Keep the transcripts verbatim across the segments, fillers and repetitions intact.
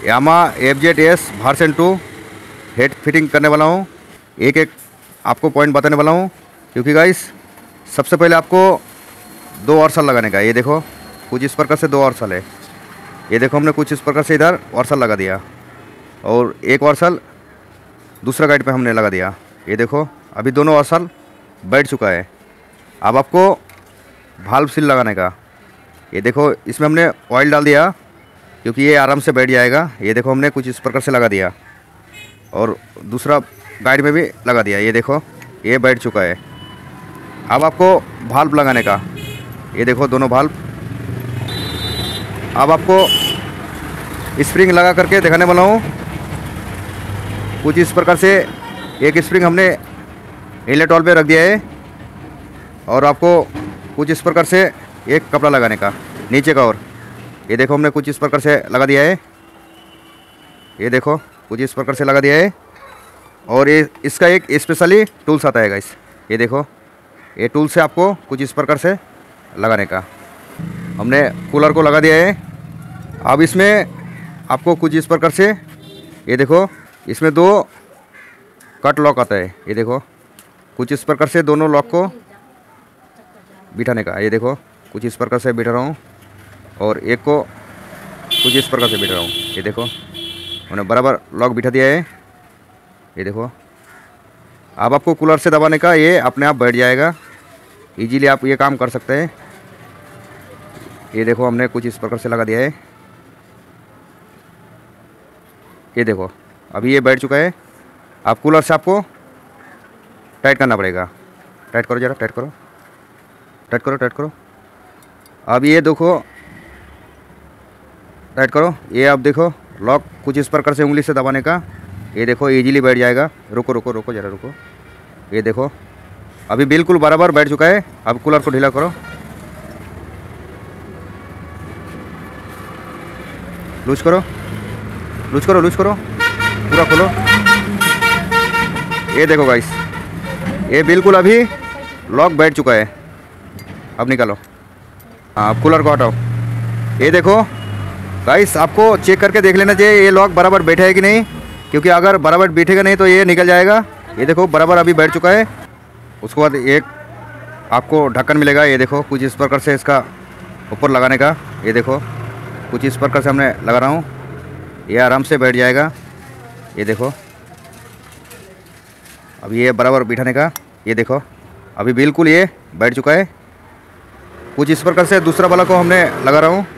यामा F Z S version two head fitting करने वाला हूँ। एक एक आपको पॉइंट बताने वाला हूँ, क्योंकि गाइस सबसे पहले आपको दो ऑर्सल लगाने का। ये देखो कुछ इस प्रकार से दो ऑर्सल है। ये देखो हमने कुछ इस प्रकार से इधर ऑर्सल लगा दिया और एक ऑर्सल दूसरा गाइड पे हमने लगा दिया। ये देखो अभी दोनों ऑर्सल बैठ चुका है। अब आपको भाल्व सील लगाने का। ये देखो इसमें हमने ऑयल डाल दिया क्योंकि ये आराम से बैठ जाएगा। ये देखो हमने कुछ इस प्रकार से लगा दिया और दूसरा गाइड में भी लगा दिया। ये देखो ये बैठ चुका है। अब आपको भाल्व लगाने का। ये देखो दोनों भाल्व। अब आपको स्प्रिंग लगा करके दिखाने वाला हूँ। कुछ इस प्रकार से एक स्प्रिंग हमने इनलेट वाल्व पे रख दिया है और आपको कुछ इस प्रकार से एक कपड़ा लगाने का नीचे का। और ये देखो हमने कुछ इस प्रकार से लगा दिया है। ये देखो कुछ इस प्रकार से लगा दिया है और ये इसका एक स्पेशली टूल्स आता है गाइस। ये देखो ये टूल से आपको कुछ इस प्रकार से लगाने का। हमने कूलर को लगा दिया है। अब इसमें आपको कुछ इस प्रकार से ये देखो इसमें दो कट लॉक आता है। ये देखो कुछ इस प्रकार से दोनों लॉक को बिठाने का। ये देखो कुछ इस प्रकार से बिठा रहा हूँ और एक को कुछ इस प्रकार से बिठा रहा हूँ। ये देखो मैंने बराबर लॉक बिठा दिया है। ये देखो अब आपको कूलर से दबाने का, ये अपने आप बैठ जाएगा। इजीली आप ये काम कर सकते हैं। ये देखो हमने कुछ इस प्रकार से लगा दिया है। ये देखो अभी ये बैठ चुका है। अब कूलर से आपको टाइट करना पड़ेगा। टाइट करो ज़रा, टाइट करो, टाइट करो, टाइट करो। अब ये देखो टाइट करो। ये अब देखो लॉक कुछ इस प्रकार से उंगली से दबाने का। ये देखो इजीली बैठ जाएगा। रुको रुको रुको ज़रा रुको। ये देखो अभी बिल्कुल बराबर बैठ चुका है। अब कूलर को ढीला करो, लूज करो, लूज करो, लूज करो, पूरा खोलो। ये देखो गाइस ये बिल्कुल अभी लॉक बैठ चुका है। अब निकालो। हाँ अब कूलर को हटाओ। ये देखो गाइस आपको चेक करके देख लेना चाहिए ये लॉक बराबर बैठा है कि नहीं, क्योंकि अगर बराबर बैठेगा नहीं तो ये निकल जाएगा। ये देखो बराबर अभी बैठ चुका है। उसके बाद एक आपको ढक्कन मिलेगा। ये देखो कुछ इस प्रकार से इसका ऊपर लगाने का। ये देखो कुछ इस प्रकार से हमने लगा रहा हूँ। ये आराम से बैठ जाएगा। ये देखो अभी ये बराबर बिठाने का। ये देखो अभी बिल्कुल ये बैठ चुका है। कुछ इस प्रकार से दूसरा वाला को हमने लगा रहा हूँ।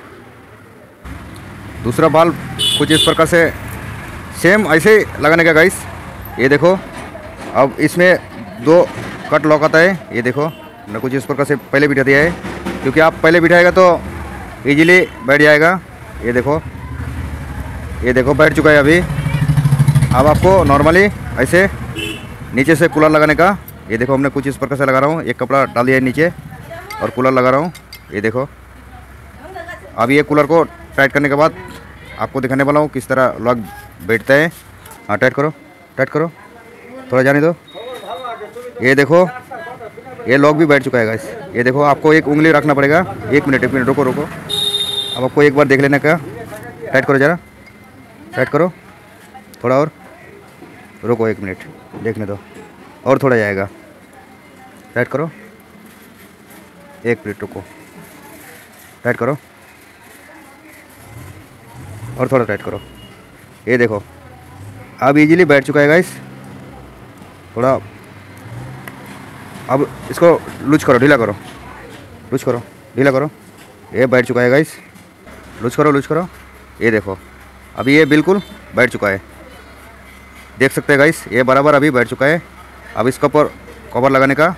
दूसरा बाल कुछ इस प्रकार से सेम ऐसे ही लगाने का गाइस। ये देखो अब इसमें दो कट लॉक आता है। ये देखो मैं कुछ इस प्रकार से पहले बिठा दिया है, क्योंकि आप पहले बिठाएगा तो इजीली बैठ जाएगा। ये देखो ये देखो बैठ चुका है अभी। अब आपको नॉर्मली ऐसे नीचे से कूलर लगाने का। ये देखो हमने कुछ इस प्रकार से लगा रहा हूँ। एक कपड़ा डाल दिया है नीचे और कूलर लगा रहा हूँ। ये देखो अब ये कूलर को टाइट करने के बाद आपको दिखाने वाला हूँ किस तरह लॉक बैठता है। हाँ टाइट करो, टाइट करो, थोड़ा जाने दो। ये देखो ये लॉक भी बैठ चुका है गाइस। ये देखो आपको एक उंगली रखना पड़ेगा। एक मिनट एक मिनट रुको रुको। अब आपको एक बार देख लेना का। टाइट करो ज़रा, टाइट करो थोड़ा और। रुको एक मिनट देखने दो, और थोड़ा जाएगा। टाइट करो, एक मिनट रुको, टाइट करो और थोड़ा टाइट करो। ये देखो अब इजीली बैठ चुका है गाइस। थोड़ा अब इसको लूज करो, ढीला करो, लूज करो, ढीला करो। ये बैठ चुका है गाइस। लूज करो, लूज करो। ये देखो अभी ये बिल्कुल बैठ चुका है। देख सकते हैं गाइस ये बराबर अभी बैठ चुका है। अब इसके ऊपर कवर लगाने का।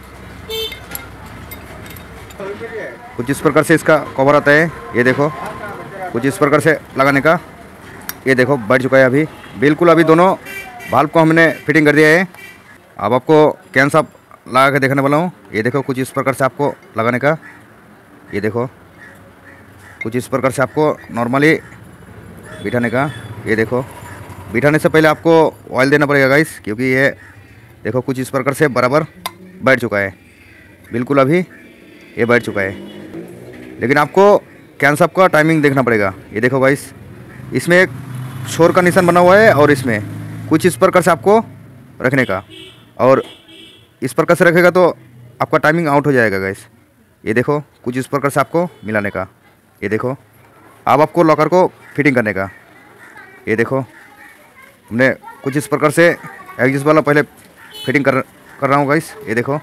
कुछ इस प्रकार से इसका कवर आता है। ये देखो कुछ इस प्रकार से लगाने का। ये देखो बैठ चुका है अभी बिल्कुल। अभी दोनों भाल्व को हमने फिटिंग कर दिया है। अब आपको कैन साफ लगा के देखने वाला हूँ। ये देखो कुछ इस प्रकार से आपको लगाने का। ये देखो कुछ इस प्रकार से आपको नॉर्मली बिठाने का। ये देखो बिठाने से पहले आपको ऑयल देना पड़ेगा गाइस, क्योंकि ये देखो कुछ इस प्रकार से बराबर बैठ चुका है बिल्कुल। अभी ये बैठ चुका है, लेकिन आपको कैन साफ का टाइमिंग देखना पड़ेगा। ये देखो गाइस इसमें एक छोर का निशान बना हुआ है और इसमें कुछ इस प्रकार से आपको रखने का, और इस प्रकार से रखेगा तो आपका टाइमिंग आउट हो जाएगा गाइस। ये देखो कुछ इस प्रकार से आपको मिलाने का। ये देखो अब आपको लॉकर को फिटिंग करने का। ये देखो हमने कुछ इस प्रकार से एग्जिस्ट वाला पहले फिटिंग कर कर रहा हूँ गाइस। ये देखो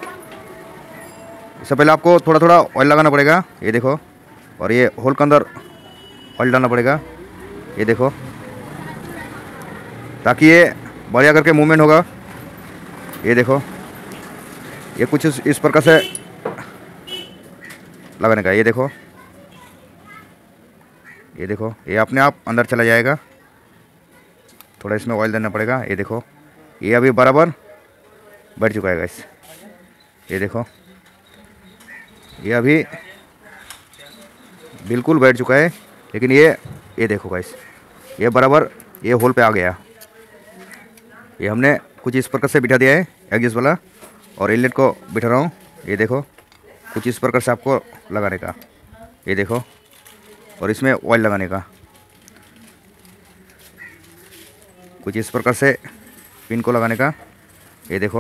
इससे पहले आपको थोड़ा थोड़ा ऑयल लगाना पड़ेगा। ये देखो, और ये होल के अंदर ऑयल डालना पड़ेगा। ये देखो ताकि ये बढ़िया करके मूवमेंट होगा। ये देखो ये कुछ इस, इस प्रकार से लगाने का। ये देखो ये देखो ये अपने आप अंदर चला जाएगा। थोड़ा इसमें ऑयल देना पड़ेगा। ये देखो ये अभी बराबर बैठ चुका है गाइस। ये देखो ये अभी बिल्कुल बैठ चुका है, लेकिन ये ये देखो गाइस ये बराबर ये होल पे आ गया। ये हमने कुछ इस प्रकार से बिठा दिया है एग्जिस्ट वाला, और इनलेट को बिठा रहा हूँ। ये देखो कुछ इस प्रकार से आपको लगाने का। ये देखो, और इसमें ऑयल लगाने का। कुछ इस प्रकार से पिन को लगाने का। ये देखो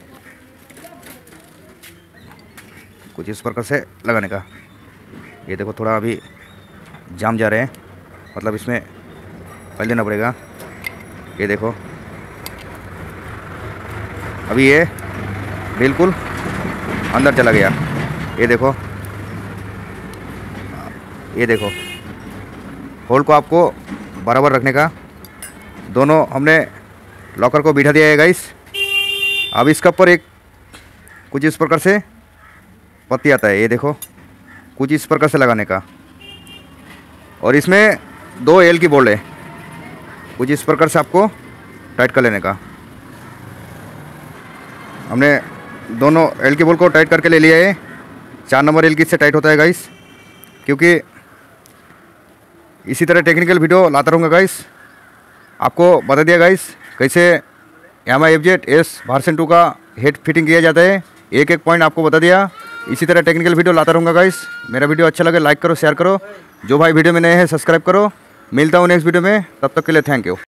कुछ इस प्रकार से लगाने का। ये देखो थोड़ा अभी जाम जा रहे हैं, मतलब इसमें ऑयल देना पड़ेगा। ये देखो अभी ये बिल्कुल अंदर चला गया। ये देखो ये देखो होल को आपको बराबर रखने का। दोनों हमने लॉकर को बिठा दिया है गाइस। अब इसके ऊपर एक कुछ इस प्रकार से पत्ती आता है। ये देखो कुछ इस प्रकार से लगाने का, और इसमें दो एल की बोल्ट है। कुछ इस प्रकार से आपको टाइट कर लेने का। हमने दोनों एल की बोल्ट को टाइट करके ले लिया है। चार नंबर एल की से टाइट होता है गाइस, क्योंकि इसी तरह टेक्निकल वीडियो लाता रहूँगा गाइस। आपको बता दिया गाइस कैसे Yamaha F Z S version two का हेड फिटिंग किया जाता है। एक एक पॉइंट आपको बता दिया। इसी तरह टेक्निकल वीडियो लाता रहूँगा गाइस। मेरा वीडियो अच्छा लगे लाइक करो, शेयर करो। जो भाई वीडियो में नए हैं सब्सक्राइब करो। मिलता हूँ नेक्स्ट वीडियो में, तब तक के लिए थैंक यू।